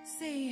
See,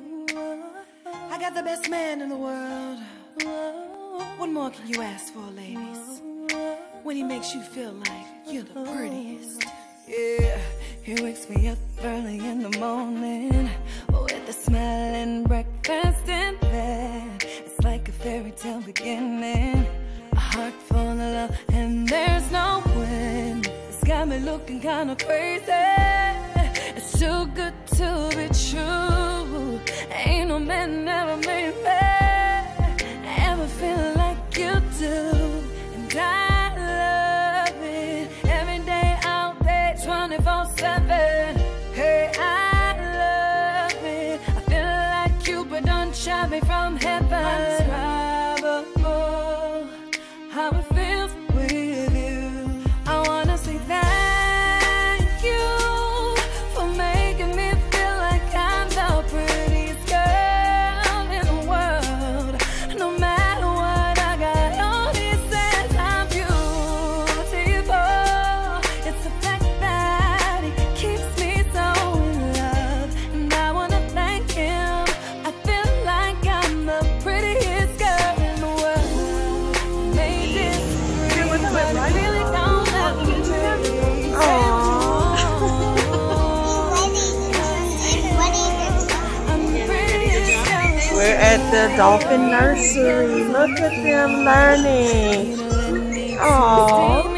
I got the best man in the world. What more can you ask for, ladies? When he makes you feel like you're the prettiest. Yeah, he wakes me up early in the morning with a smile and breakfast in bed. It's like a fairy tale beginning, a heart full of love and there's no wind. It's got me looking kind of crazy. It's too good to be true. Ain't no man ever made me ever feel like you do. And I love it every day, all day, 24/7. Hey, I love it. I feel like Cupid done shot me from heaven. Indescribable how it feels with you. I wanna say thank you for making me feel like I'm the prettiest girl in the world. No matter what I got on, it says I'm beautiful. It's the fact that he keeps me so in love, and I wanna thank him. I feel like I'm the prettiest girl in the world. Made this free, but I really don't love me. We're at the dolphin nursery. Look at them learning. Aww.